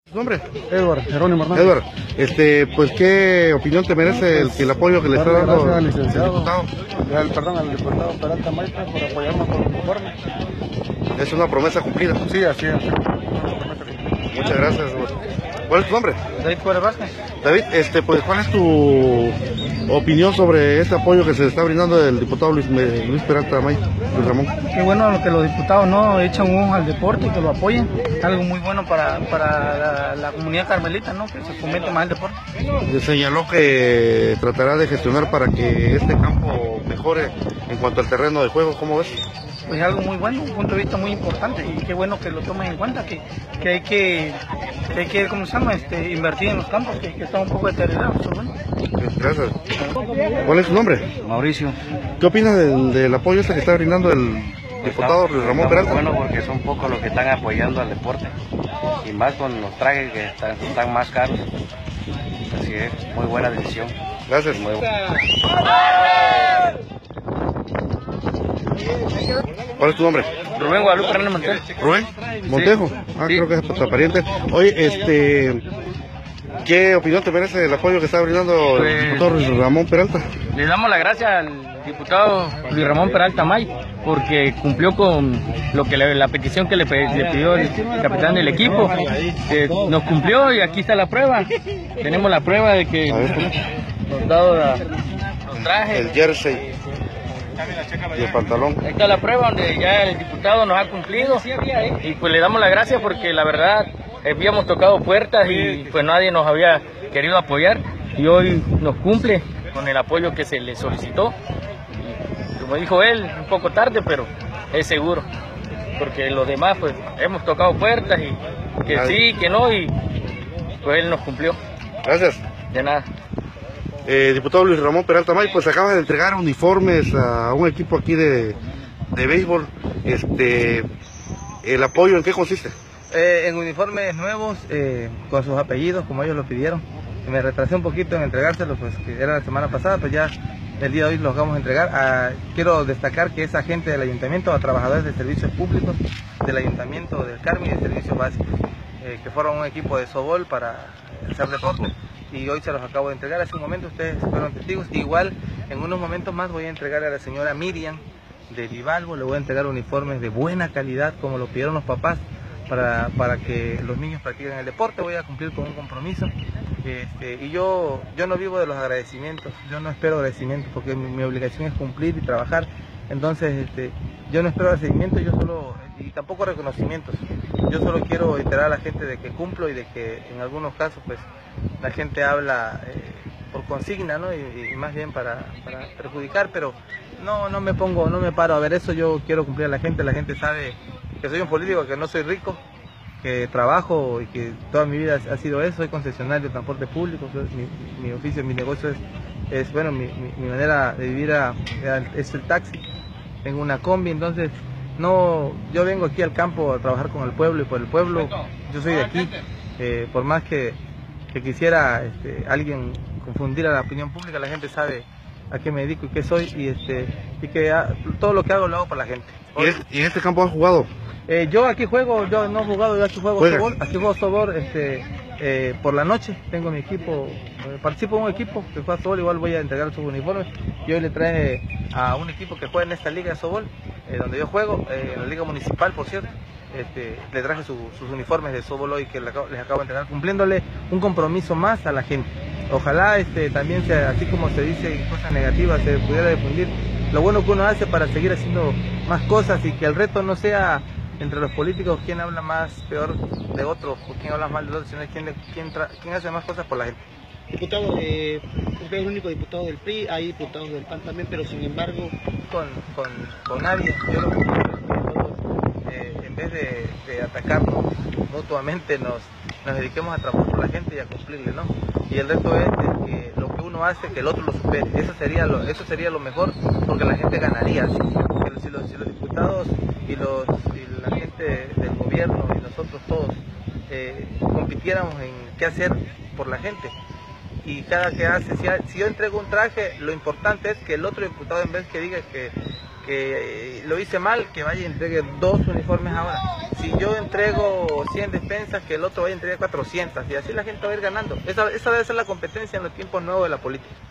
¿Tu nombre? Edward, Jerónimo Hernández. Edward, pues ¿qué opinión te merece el apoyo que le está dando Gracias al el licenciado, diputado? al diputado Peralta Maita por apoyarnos con el uniforme. Es una promesa cumplida. Sí, así es. Muchas gracias, Edward. ¿Cuál es tu nombre? David Pérez Vázquez. David, pues ¿cuál es tu opinión sobre este apoyo que se está brindando del diputado Luis Peralta Maita, Luis Ramón? Qué bueno que los diputados no echan un ojo al deporte y que lo apoyen. Algo muy bueno para la comunidad carmelita, ¿no? Que se fomente más el deporte. Señaló que tratará de gestionar para que este campo mejore en cuanto al terreno de juego. ¿Cómo ves? Pues algo muy bueno, un punto de vista muy importante y qué bueno que lo tomen en cuenta, que hay que ¿cómo se llama? Invertir en los campos que están un poco deteriorados. Bueno. Gracias. ¿Cuál es su nombre? Mauricio. ¿Qué opinas del apoyo que está brindando el diputado Luis Ramón Peralta? Bueno, porque son pocos los que están apoyando al deporte y más con los trajes que están más caros. Así es, muy buena decisión. Gracias. ¿Cuál es tu nombre? Rubén Guadalupe Hernández Montejo. ¿Rubén? ¿Montejo? Sí. Sí. Creo que es tu pariente. Oye, ¿qué opinión te merece el apoyo que está brindando el diputado Luis Ramón Peralta? Le damos las gracias al diputado Luis Ramón Peralta May porque cumplió con lo que la petición que le pidió el capitán del equipo. Nos cumplió y aquí está la prueba. Tenemos la prueba de que nos dado los trajes. El jersey y el pantalón. Ahí está la prueba donde ya el diputado nos ha cumplido y pues le damos las gracias porque la verdad habíamos tocado puertas y pues nadie nos había querido apoyar y hoy nos cumple con el apoyo que se le solicitó. Y, como dijo él, un poco tarde, pero es seguro, porque los demás pues hemos tocado puertas y que sí, que no, y pues él nos cumplió. Gracias. De nada. Diputado Luis Ramón Peralta May, pues acaba de entregar uniformes a un equipo aquí de béisbol. ¿El apoyo en qué consiste? En uniformes nuevos, con sus apellidos, como ellos lo pidieron. Me retrasé un poquito en entregárselos, pues que era la semana pasada, pues ya el día de hoy los vamos a entregar. Quiero destacar que esa gente del ayuntamiento, a trabajadores de servicios públicos del ayuntamiento del Carmen y de servicios básicos, que fueron un equipo de sobol para hacer deporte. Y hoy se los acabo de entregar. Hace un momento ustedes fueron testigos. Igual en unos momentos más voy a entregar a la señora Miriam de Vivalvo, le voy a entregar uniformes de buena calidad como lo pidieron los papás para que los niños practiquen el deporte. Voy a cumplir con un compromiso y yo no vivo de los agradecimientos, yo no espero agradecimientos porque mi obligación es cumplir y trabajar. Entonces yo no espero agradecimientos, y tampoco reconocimientos. Yo solo quiero enterar a la gente de que cumplo y de que en algunos casos pues la gente habla por consigna, ¿no? y más bien para perjudicar, pero no me paro a ver eso. Yo quiero cumplir a la gente sabe que soy un político, que no soy rico, que trabajo y que toda mi vida ha sido eso. Soy concesionario de transporte público, mi oficio, mi negocio es bueno, mi manera de vivir es el taxi. Tengo una combi, entonces yo vengo aquí al campo a trabajar con el pueblo y por el pueblo. Yo soy de aquí, por más que quisiera alguien confundir a la opinión pública, la gente sabe a qué me dedico y qué soy y que todo lo que hago lo hago para la gente. ¿Y en este campo has jugado? Yo aquí juego, yo no he jugado, yo aquí juego sobol, por la noche tengo mi equipo, participo en un equipo que juega sobol, igual voy a entregar sus uniformes. Yo hoy le traje a un equipo que juega en esta liga de sobol, donde yo juego, en la liga municipal por cierto. Le traje sus uniformes de sobol hoy que les acabo de entregar, cumpliéndole un compromiso más a la gente. Ojalá también sea así como se dice cosas negativas, se pudiera difundir lo bueno que uno hace para seguir haciendo más cosas y que el reto no sea entre los políticos quién habla más peor de otro o quién habla mal de otro, sino quién hace más cosas por la gente. Diputado, usted es el único diputado del PRI, hay diputados del PAN también, pero sin embargo... Con nadie. Yo lo que quiero es que todos, en vez de atacarnos mutuamente, nos dediquemos a trabajar por la gente y a cumplirle, ¿no? Y el reto es de que lo que uno hace, que el otro lo supere. Eso sería lo mejor, porque la gente ganaría. Si los diputados y la gente del gobierno y nosotros todos compitiéramos en qué hacer por la gente, y cada que hace, si yo entrego un traje, lo importante es que el otro diputado, en vez que diga que lo hice mal, que vaya y entregue 2 uniformes ahora. si yo entrego 100 despensas, que el otro vaya a entregar 400, y así la gente va a ir ganando. Esa debe ser la competencia en los tiempos nuevos de la política.